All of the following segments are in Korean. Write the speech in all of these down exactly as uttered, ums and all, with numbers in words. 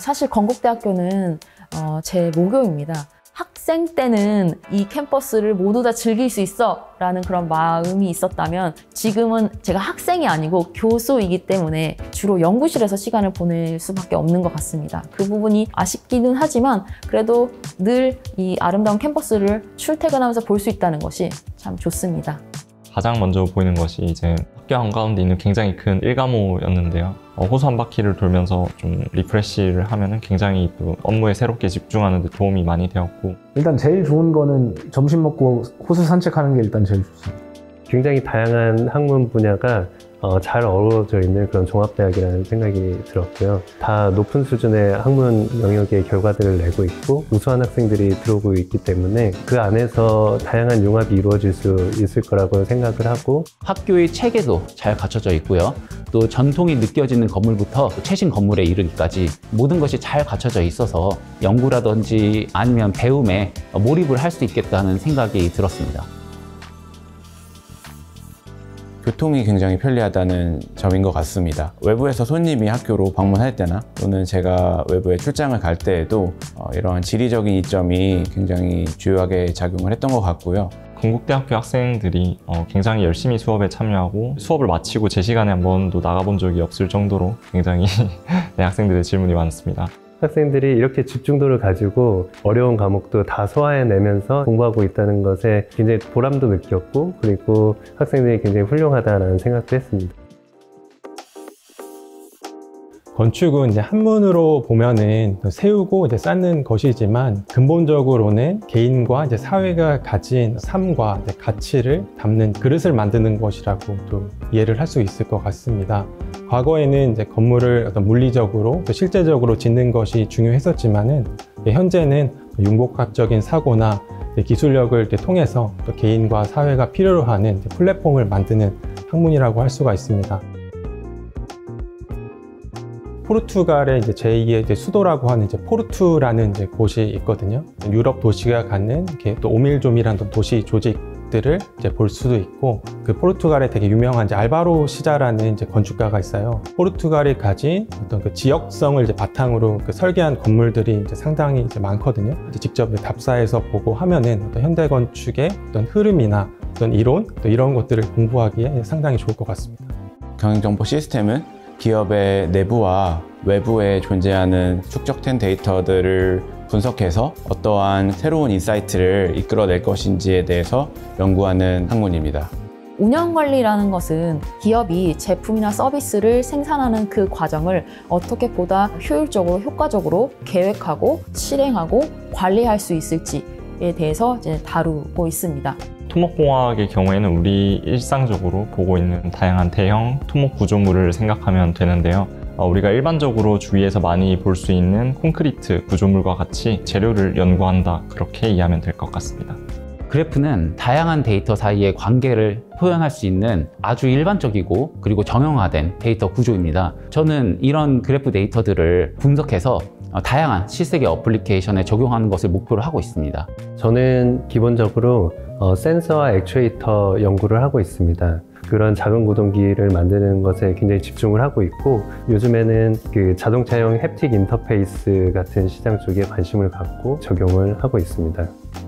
사실 건국대학교는 어, 제 모교입니다. 학생 때는 이 캠퍼스를 모두 다 즐길 수 있어 라는 그런 마음이 있었다면 지금은 제가 학생이 아니고 교수이기 때문에 주로 연구실에서 시간을 보낼 수밖에 없는 것 같습니다. 그 부분이 아쉽기는 하지만 그래도 늘 이 아름다운 캠퍼스를 출퇴근하면서 볼 수 있다는 것이 참 좋습니다. 가장 먼저 보이는 것이 이제 학교 한가운데 있는 굉장히 큰 일가모였는데요. 어, 호수 한 바퀴를 돌면서 좀 리프레시를 하면은 굉장히 또 업무에 새롭게 집중하는 데 도움이 많이 되었고, 일단 제일 좋은 거는 점심 먹고 호수 산책하는 게 일단 제일 좋습니다. 굉장히 다양한 학문 분야가 어, 잘 어우러져 있는 그런 종합대학이라는 생각이 들었고요. 다 높은 수준의 학문 영역의 결과들을 내고 있고 우수한 학생들이 들어오고 있기 때문에 그 안에서 다양한 융합이 이루어질 수 있을 거라고 생각을 하고, 학교의 체계도 잘 갖춰져 있고요. 또 전통이 느껴지는 건물부터 최신 건물에 이르기까지 모든 것이 잘 갖춰져 있어서 연구라든지 아니면 배움에 몰입을 할 수 있겠다는 생각이 들었습니다. 교통이 굉장히 편리하다는 점인 것 같습니다. 외부에서 손님이 학교로 방문할 때나 또는 제가 외부에 출장을 갈 때에도 어, 이러한 지리적인 이점이 굉장히 주요하게 작용을 했던 것 같고요. 건국대학교 학생들이 어, 굉장히 열심히 수업에 참여하고 수업을 마치고 제 시간에 한 번도 나가본 적이 없을 정도로 굉장히 네, 학생들의 질문이 많습니다. 학생들이 이렇게 집중도를 가지고 어려운 과목도 다 소화해내면서 공부하고 있다는 것에 굉장히 보람도 느꼈고, 그리고 학생들이 굉장히 훌륭하다는 생각도 했습니다. 건축은 이제 한문으로 보면은 세우고 이제 쌓는 것이지만 근본적으로는 개인과 이제 사회가 가진 삶과 이제 가치를 담는 그릇을 만드는 것이라고 또 이해를 할 수 있을 것 같습니다. 과거에는 이제 건물을 어떤 물리적으로 또 실제적으로 짓는 것이 중요했었지만은 현재는 융복합적인 사고나 기술력을 통해서 또 개인과 사회가 필요로 하는 플랫폼을 만드는 학문이라고 할 수가 있습니다. 포르투갈의 이제 제이의 이제 수도라고 하는 이제 포르투라는 이제 곳이 있거든요. 유럽 도시가 갖는 이렇게 또 오밀조밀한 또 도시 조직들을 이제 볼 수도 있고, 그 포르투갈에 되게 유명한 이제 알바로 시자라는 이제 건축가가 있어요. 포르투갈이 가진 어떤 그 지역성을 이제 바탕으로 그 설계한 건물들이 이제 상당히 이제 많거든요. 이제 직접 답사해서 보고 하면은 어떤 현대 건축의 어떤 흐름이나 어떤 이론 또 이런 것들을 공부하기에 상당히 좋을 것 같습니다. 경영정보 시스템은 기업의 내부와 외부에 존재하는 축적된 데이터들을 분석해서 어떠한 새로운 인사이트를 이끌어낼 것인지에 대해서 연구하는 학문입니다. 운영관리라는 것은 기업이 제품이나 서비스를 생산하는 그 과정을 어떻게 보다 효율적으로, 효과적으로 계획하고 실행하고 관리할 수 있을지에 대해서 이제 다루고 있습니다. 토목공학의 경우에는 우리 일상적으로 보고 있는 다양한 대형 토목 구조물을 생각하면 되는데요. 어, 우리가 일반적으로 주위에서 많이 볼 수 있는 콘크리트 구조물과 같이 재료를 연구한다, 그렇게 이해하면 될 것 같습니다. 그래프는 다양한 데이터 사이의 관계를 표현할 수 있는 아주 일반적이고 그리고 정형화된 데이터 구조입니다. 저는 이런 그래프 데이터들을 분석해서 다양한 실세계 어플리케이션에 적용하는 것을 목표로 하고 있습니다. 저는 기본적으로 어, 센서와 액추에이터 연구를 하고 있습니다. 그런 작은 구동기를 만드는 것에 굉장히 집중을 하고 있고, 요즘에는 그 자동차용 햅틱 인터페이스 같은 시장 쪽에 관심을 갖고 적용을 하고 있습니다.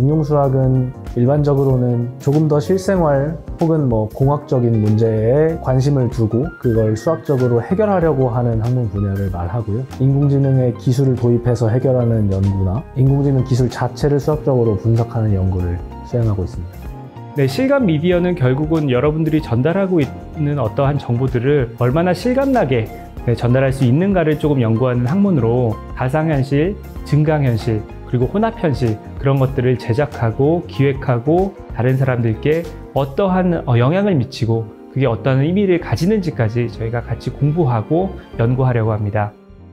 응용수학은 일반적으로는 조금 더 실생활 혹은 뭐 공학적인 문제에 관심을 두고 그걸 수학적으로 해결하려고 하는 학문 분야를 말하고요. 인공지능의 기술을 도입해서 해결하는 연구나 인공지능 기술 자체를 수학적으로 분석하는 연구를 수행하고 있습니다. 네, 실감 미디어는 결국은 여러분들이 전달하고 있는 어떠한 정보들을 얼마나 실감나게 네, 전달할 수 있는가를 조금 연구하는 학문으로 가상현실, 증강현실, 그리고 혼합현실, 그런 것들을 제작하고 기획하고 다른 사람들께 어떠한 영향을 미치고 그게 어떠한 의미를 가지는지까지 저희가 같이 공부하고 연구하려고 합니다.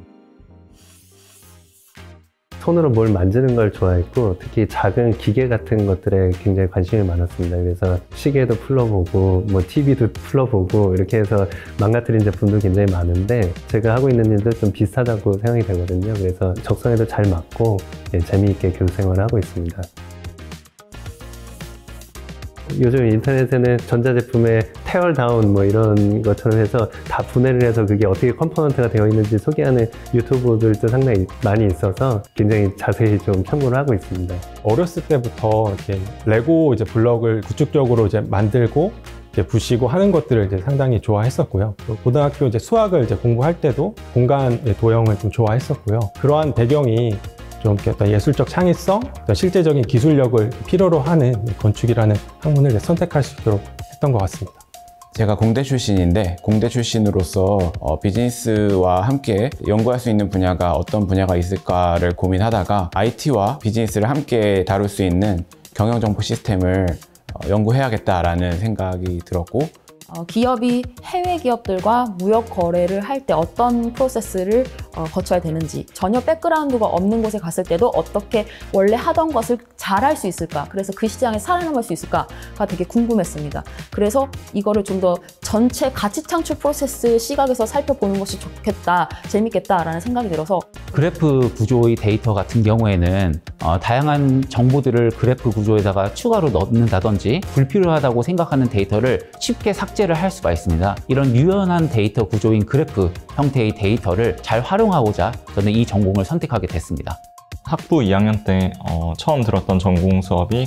손으로 뭘 만지는 걸 좋아했고, 특히 작은 기계 같은 것들에 굉장히 관심이 많았습니다. 그래서 시계도 풀러보고 뭐 티비도 풀러보고 이렇게 해서 망가뜨린 제품도 굉장히 많은데, 제가 하고 있는 일도 좀 비슷하다고 생각이 되거든요. 그래서 적성에도 잘 맞고 예, 재미있게 교수 생활을 하고 있습니다. 요즘 인터넷에는 전자제품의 테어다운 뭐 이런 것처럼 해서 다 분해를 해서 그게 어떻게 컴포넌트가 되어 있는지 소개하는 유튜브들도 상당히 많이 있어서 굉장히 자세히 좀 참고를 하고 있습니다. 어렸을 때부터 이렇게 레고 이제 블럭을 구축적으로 이제 만들고 이제 부시고 하는 것들을 이제 상당히 좋아했었고요. 또 고등학교 이제 수학을 이제 공부할 때도 공간 도형을 좀 좋아했었고요. 그러한 배경이 좀 어떤 예술적 창의성, 어떤 실제적인 기술력을 필요로 하는 건축이라는 학문을 이제 선택할 수 있도록 했던 것 같습니다. 제가 공대 출신인데 공대 출신으로서 어, 비즈니스와 함께 연구할 수 있는 분야가 어떤 분야가 있을까를 고민하다가 아이티와 비즈니스를 함께 다룰 수 있는 경영정보 시스템을 어, 연구해야겠다라는 생각이 들었고, 어, 기업이 해외 기업들과 무역 거래를 할 때 어떤 프로세스를 어, 거쳐야 되는지, 전혀 백그라운드가 없는 곳에 갔을 때도 어떻게 원래 하던 것을 잘할 수 있을까, 그래서 그 시장에 살아남을 수 있을까가 되게 궁금했습니다. 그래서 이거를 좀 더 전체 가치 창출 프로세스 시각에서 살펴보는 것이 좋겠다, 재밌겠다라는 생각이 들어서 그래프 구조의 데이터 같은 경우에는 어, 다양한 정보들을 그래프 구조에다가 추가로 넣는다든지 불필요하다고 생각하는 데이터를 쉽게 삭제를 할 수가 있습니다. 이런 유연한 데이터 구조인 그래프 형태의 데이터를 잘 활용하고자 저는 이 전공을 선택하게 됐습니다. 학부 이 학년 때 어, 처음 들었던 전공 수업이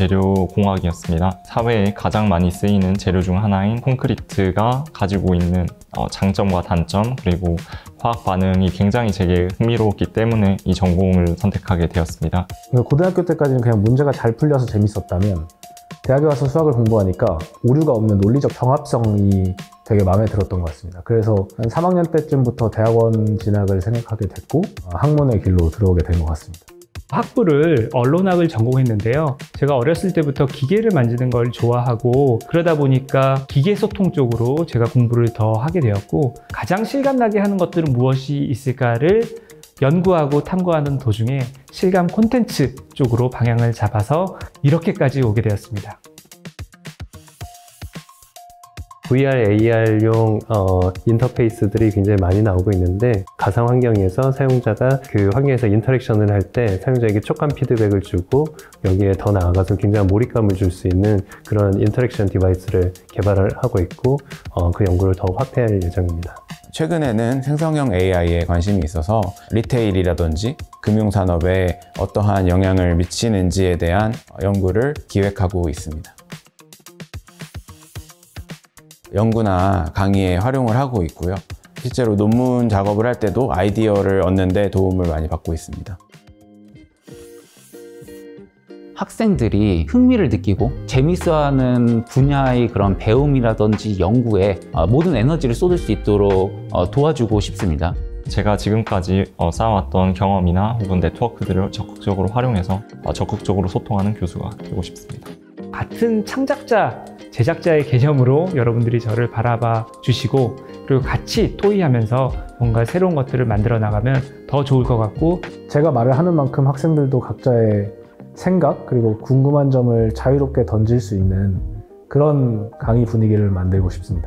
건설재료공학이었습니다. 사회에 가장 많이 쓰이는 재료 중 하나인 콘크리트가 가지고 있는 어, 장점과 단점, 그리고 화학 반응이 굉장히 제게 흥미로웠기 때문에 이 전공을 선택하게 되었습니다. 고등학교 때까지는 그냥 문제가 잘 풀려서 재밌었다면 대학에 와서 수학을 공부하니까 오류가 없는 논리적 정합성이 되게 마음에 들었던 것 같습니다. 그래서 한 삼 학년 때쯤부터 대학원 진학을 생각하게 됐고 학문의 길로 들어오게 된 것 같습니다. 학부를 언론학을 전공했는데요. 제가 어렸을 때부터 기계를 만지는 걸 좋아하고 그러다 보니까 기계소통 쪽으로 제가 공부를 더 하게 되었고, 가장 실감나게 하는 것들은 무엇이 있을까를 연구하고 탐구하는 도중에 실감 콘텐츠 쪽으로 방향을 잡아서 이렇게까지 오게 되었습니다. 브이알, 에이알용 어, 인터페이스들이 굉장히 많이 나오고 있는데, 가상 환경에서 사용자가 그 환경에서 인터랙션을 할 때 사용자에게 촉감 피드백을 주고 여기에 더 나아가서 굉장한 몰입감을 줄 수 있는 그런 인터랙션 디바이스를 개발을 하고 있고 어, 그 연구를 더 확대할 예정입니다. 최근에는 생성형 에이아이에 관심이 있어서 리테일이라든지 금융산업에 어떠한 영향을 미치는지에 대한 연구를 기획하고 있습니다. 연구나 강의에 활용을 하고 있고요. 실제로 논문 작업을 할 때도 아이디어를 얻는 데 도움을 많이 받고 있습니다. 학생들이 흥미를 느끼고 재밌어하는 분야의 그런 배움이라든지 연구에 모든 에너지를 쏟을 수 있도록 도와주고 싶습니다. 제가 지금까지 쌓아왔던 경험이나 혹은 네트워크들을 적극적으로 활용해서 적극적으로 소통하는 교수가 되고 싶습니다. 같은 창작자, 제작자의 개념으로 여러분들이 저를 바라봐 주시고, 그리고 같이 토의하면서 뭔가 새로운 것들을 만들어 나가면 더 좋을 것 같고, 제가 말을 하는 만큼 학생들도 각자의 생각 그리고 궁금한 점을 자유롭게 던질 수 있는 그런 강의 분위기를 만들고 싶습니다.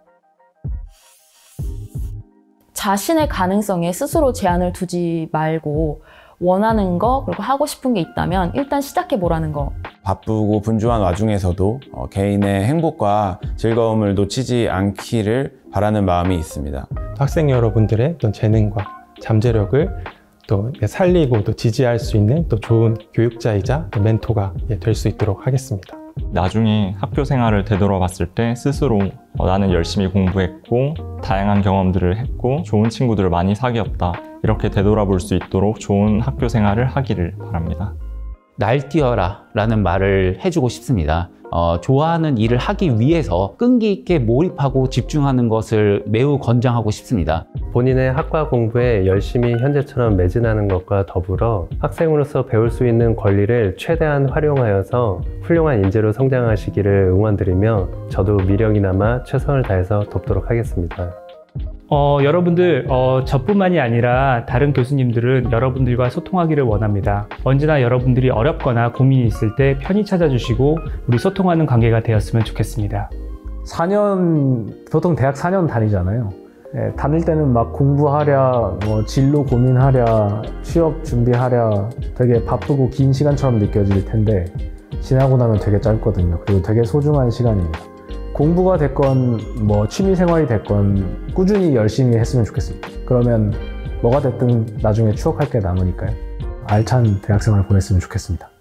자신의 가능성에 스스로 제한을 두지 말고 원하는 거 그리고 하고 싶은 게 있다면 일단 시작해 보라는 거. 바쁘고 분주한 와중에서도 어, 개인의 행복과 즐거움을 놓치지 않기를 바라는 마음이 있습니다. 학생 여러분들의 어떤 재능과 잠재력을 또 살리고 또 지지할 수 있는 또 좋은 교육자이자 또 멘토가 될 수 있도록 하겠습니다. 나중에 학교 생활을 되돌아봤을 때 스스로 어, 나는 열심히 공부했고 다양한 경험들을 했고 좋은 친구들을 많이 사귀었다, 이렇게 되돌아볼 수 있도록 좋은 학교 생활을 하기를 바랍니다. 날뛰어라 라는 말을 해주고 싶습니다. 어, 좋아하는 일을 하기 위해서 끈기 있게 몰입하고 집중하는 것을 매우 권장하고 싶습니다. 본인의 학과 공부에 열심히 현재처럼 매진하는 것과 더불어 학생으로서 배울 수 있는 권리를 최대한 활용하여서 훌륭한 인재로 성장하시기를 응원드리며 저도 미력이나마 최선을 다해서 돕도록 하겠습니다. 어, 여러분들, 어, 저뿐만이 아니라 다른 교수님들은 여러분들과 소통하기를 원합니다. 언제나 여러분들이 어렵거나 고민이 있을 때 편히 찾아주시고 우리 소통하는 관계가 되었으면 좋겠습니다. 사 년, 보통 대학 사 년 다니잖아요. 예, 다닐 때는 막 공부하랴, 뭐 진로 고민하랴, 취업 준비하랴 되게 바쁘고 긴 시간처럼 느껴질 텐데 지나고 나면 되게 짧거든요. 그리고 되게 소중한 시간입니다. 공부가 됐건 뭐 취미생활이 됐건 꾸준히 열심히 했으면 좋겠습니다. 그러면 뭐가 됐든 나중에 추억할 게 남으니까요. 알찬 대학생활 보냈으면 좋겠습니다.